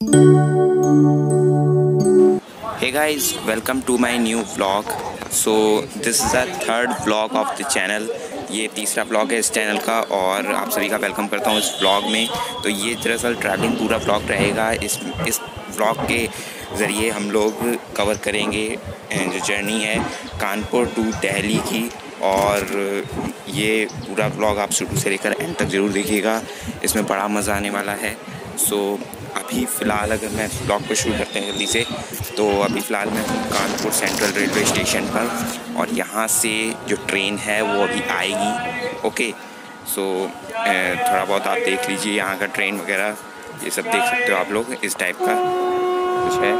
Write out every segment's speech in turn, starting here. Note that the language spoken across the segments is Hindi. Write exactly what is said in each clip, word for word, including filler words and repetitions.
Hey guys, welcome to my new vlog. So this is the third vlog of the channel. ये तीसरा vlog है इस चैनल का और आप सभी का वेलकम करता हूँ इस vlog में। तो ये दरअसल ट्रैवलिंग पूरा vlog रहेगा। इस इस vlog के ज़रिए हम लोग कवर करेंगे जो जर्नी है कानपुर टू दिल्ली की, और ये पूरा vlog आप शुरू से लेकर एंड तक ज़रूर देखिएगा। इसमें बड़ा मज़ा आने वाला है। सो अभी फ़िलहाल अगर मैं इस ब्लॉग को शुरू करते हैं जल्दी से, तो अभी फ़िलहाल मैं हूँ कानपुर सेंट्रल रेलवे स्टेशन पर, और यहाँ से जो ट्रेन है वो अभी आएगी। ओके, सो थोड़ा बहुत आप देख लीजिए यहाँ का ट्रेन वगैरह, ये सब देख सकते हो आप लोग। इस टाइप का कुछ है,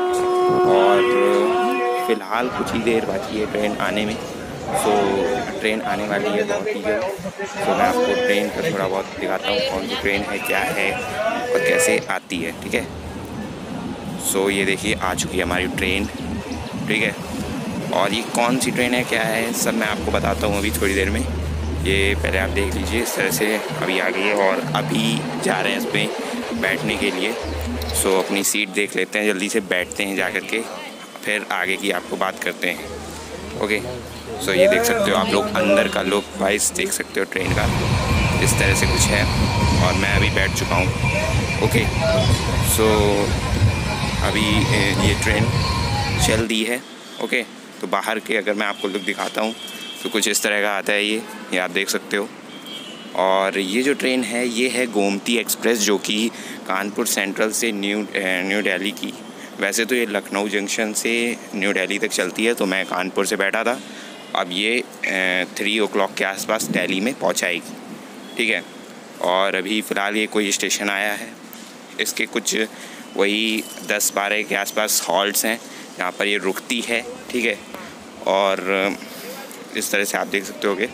और फ़िलहाल कुछ ही देर बाकी है ट्रेन आने में। सो so, ट्रेन आने वाली है बहुत ही जल्द। तो मैं आपको ट्रेन का थोड़ा बहुत दिखाता हूँ, कौन सी ट्रेन है, क्या है और कैसे आती है। ठीक है, सो so, ये देखिए आ चुकी है हमारी ट्रेन। ठीक है, और ये कौन सी ट्रेन है, क्या है, सब मैं आपको बताता हूँ अभी थोड़ी देर में। ये पहले आप देख लीजिए, इस तरह से अभी आ गई है और अभी जा रहे हैं इस पर बैठने के लिए। सो so, अपनी सीट देख लेते हैं, जल्दी से बैठते हैं जा कर के, फिर आगे की आपको बात करते हैं। ओके, सो so, ये देख सकते हो आप लोग अंदर का लुक वाइज देख सकते हो ट्रेन का, इस तरह से कुछ है, और मैं अभी बैठ चुका हूँ। ओके, सो so, अभी ये ट्रेन चल दी है। ओके, तो बाहर के अगर मैं आपको लुक दिखाता हूँ तो कुछ इस तरह का आता है, ये ये आप देख सकते हो। और ये जो ट्रेन है ये है गोमती एक्सप्रेस, जो कि कानपुर सेंट्रल से न्यू न्यू दिल्ली की, वैसे तो ये लखनऊ जंक्शन से न्यू दिल्ली तक चलती है, तो मैं कानपुर से बैठा था। अब ये थ्री ओ क्लॉक के आसपास दिल्ली में पहुंचाएगी। ठीक है, और अभी फ़िलहाल ये कोई स्टेशन आया है, इसके कुछ वही दस बारह के आसपास हॉल्ट्स हैं जहाँ पर ये रुकती है। ठीक है, और इस तरह से आप देख सकते होगे।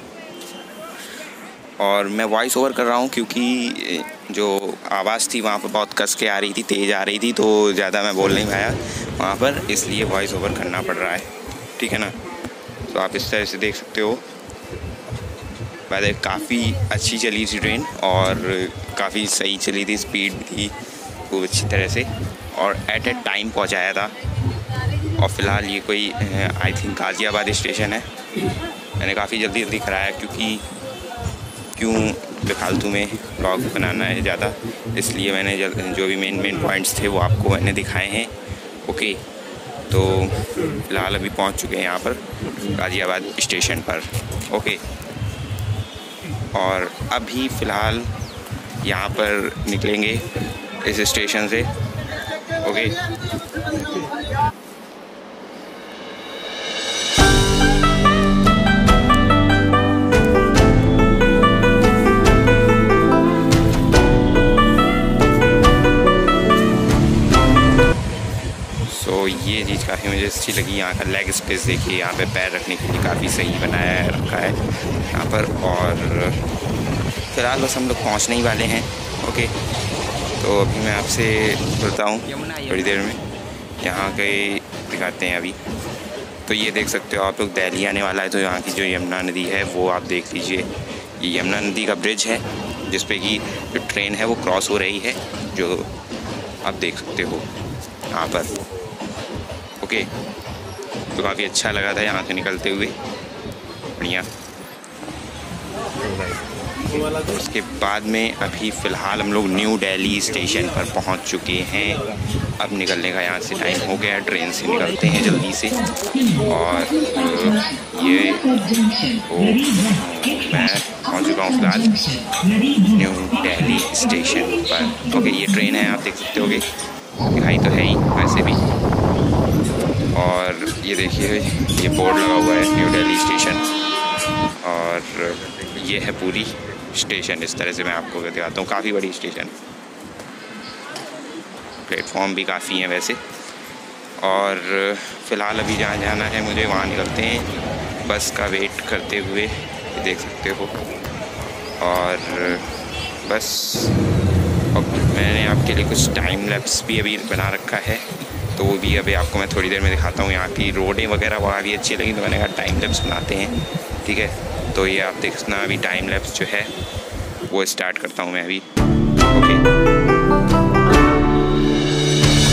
और मैं वॉइस ओवर कर रहा हूँ क्योंकि जो आवाज़ थी वहाँ पर बहुत कस के आ रही थी, तेज़ आ रही थी, तो ज़्यादा मैं बोल नहीं पाया वहाँ पर, इसलिए वॉइस ओवर करना पड़ रहा है। ठीक है ना, तो आप इस तरह से देख सकते हो। वैसे काफ़ी अच्छी चली थी ट्रेन और काफ़ी सही चली थी, स्पीड थी खूब अच्छी तरह से, और एट ए टाइम पहुँचाया था। और फ़िलहाल ये कोई आई थिंक गाज़ियाबाद स्टेशन है। मैंने काफ़ी जल्दी जल्दी कराया क्योंकि क्यों बेफालतू में ब्लॉग बनाना है ज़्यादा, इसलिए मैंने जो भी मेन मेन पॉइंट्स थे वो आपको मैंने दिखाए हैं। ओके, तो फ़िलहाल अभी पहुंच चुके हैं यहाँ पर गाज़ियाबाद स्टेशन पर। ओके, और अभी फ़िलहाल यहाँ पर निकलेंगे इस स्टेशन से। ओके, तो ये चीज़ काफ़ी मुझे अच्छी लगी। यहाँ का लेग स्पेस देखिए, यहाँ पे पैर रखने के लिए काफ़ी सही बनाया है, रखा है यहाँ पर। और फ़िलहाल बस हम लोग पहुँचने ही वाले हैं। ओके, तो अभी मैं आपसे बोलता हूँ थोड़ी देर में, यहाँ के दिखाते हैं अभी। तो ये देख सकते हो आप लोग, दिल्ली आने वाला है, तो यहाँ की जो यमुना नदी है वो आप देख लीजिए। ये यमुना नदी का ब्रिज है जिस पे कि जो ट्रेन है वो क्रॉस हो रही है, जो आप देख सकते हो यहाँ पर। ओके, तो काफ़ी अच्छा लगा था यहाँ से निकलते हुए, बढ़िया। उसके बाद में अभी फ़िलहाल हम लोग न्यू दिल्ली स्टेशन पर पहुँच चुके हैं। अब निकलने का यहाँ से टाइम हो गया, ट्रेन से निकलते हैं जल्दी से। और ये तो मैं पहुँच चुका हूँ फ़िलहाल न्यू दिल्ली स्टेशन पर। ओके, ये ट्रेन है, आप देख सकते होगे, दिखाई तो है ही वैसे भी। और ये देखिए, ये बोर्ड लगा हुआ है न्यू दिल्ली स्टेशन, और ये है पूरी स्टेशन। इस तरह से मैं आपको दिखाता हूँ, काफ़ी बड़ी स्टेशन, प्लेटफॉर्म भी काफ़ी हैं वैसे। और फ़िलहाल अभी जहाँ जाना है मुझे वहाँ निकलते हैं बस का वेट करते हुए, ये देख सकते हो। और बस, और मैंने आपके लिए कुछ टाइम लैप्स भी अभी बना रखा है, तो वो भी अभी आपको मैं थोड़ी देर में दिखाता हूँ। यहाँ की रोडें वगैरह वहाँ भी अच्छी लगी, तो मैंने कहा टाइम लैप्स बनाते हैं। ठीक है, तो ये आप देखना, अभी टाइम लैप्स जो है वो स्टार्ट करता हूँ मैं अभी। ओके,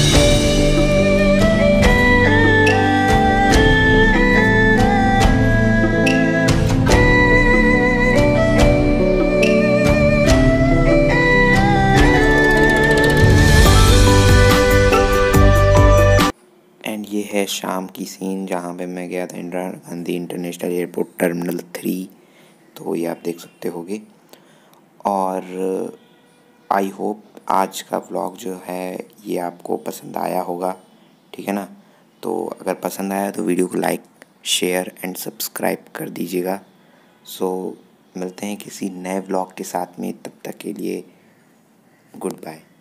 है शाम की सीन जहाँ पे मैं गया था Indira Gandhi international airport terminal three. तो ये आप देख सकते होगे। और आई होप आज का व्लॉग जो है ये आपको पसंद आया होगा, ठीक है ना। तो अगर पसंद आया तो वीडियो को लाइक शेयर एंड सब्सक्राइब कर दीजिएगा। सो मिलते हैं किसी नए व्लॉग के साथ में, तब तक के लिए गुड बाय।